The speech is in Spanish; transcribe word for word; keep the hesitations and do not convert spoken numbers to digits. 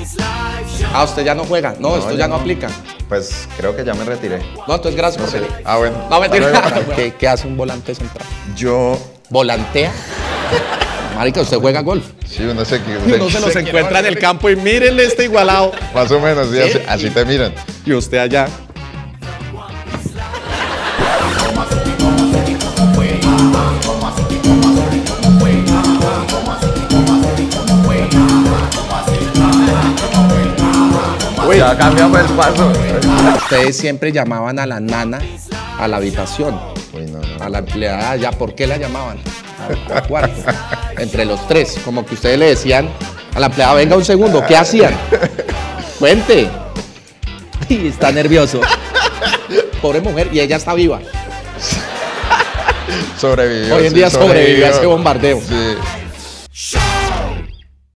Ah, usted ya no juega. No, No, esto ya, ya no no. aplica. Pues creo que ya me retiré. No, entonces gracias No por sé. venir. Ah, bueno. No, mentira. Hasta luego. ¿Qué, ¿Qué hace un volante central? Yo, ¿Volantea? Marica, usted juega golf. sí, uno se, Y uno se los encuentra en el campo y mírenle este igualado. Más o menos, sí, así, así te miran. Y usted allá. Uy, ya cambiamos el paso. Ustedes siempre llamaban a la nana a la habitación, Uy, no, no. a la empleada allá. ¿Por qué la llamaban? Al, al cuarto. Entre los tres. Como que ustedes le decían a la empleada, venga un segundo, ¿qué hacían? Cuente. Y está nervioso. Pobre mujer, y ella está viva. Sobrevivió. Hoy en sí, día sobrevivió a ese sobrevivió. bombardeo. Sí.